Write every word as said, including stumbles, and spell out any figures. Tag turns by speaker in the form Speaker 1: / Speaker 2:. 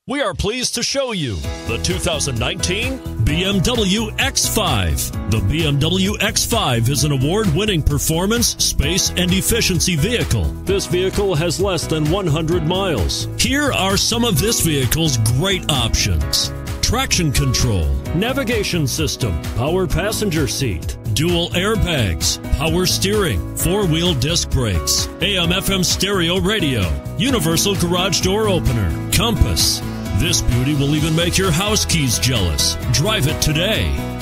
Speaker 1: We are pleased to show you the two thousand nineteen B M W X five. The B M W X five is an award-winning performance, space, and efficiency vehicle. This vehicle has less than one hundred miles. Here are some of this vehicle's great options: traction control, navigation system, power passenger seat, dual airbags, power steering, four-wheel disc brakes, A M F M stereo radio, universal garage door opener, compass. This beauty will even make your house keys jealous. Drive it today.